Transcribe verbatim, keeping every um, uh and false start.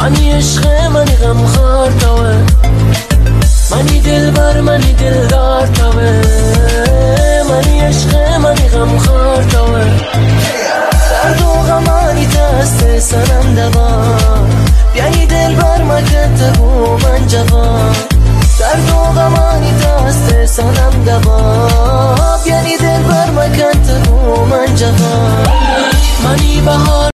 منی عشق منی غم خار توه، منی دلبر منی دلدار توه، منی عشق منی غم خار توه. درد و غمانی دست سنم دوان، بیانی دلبر مکت بو من جوان. درد و غمانی دست سنم دوان، بیانی دلبر مکت بو من جوان. منی بهار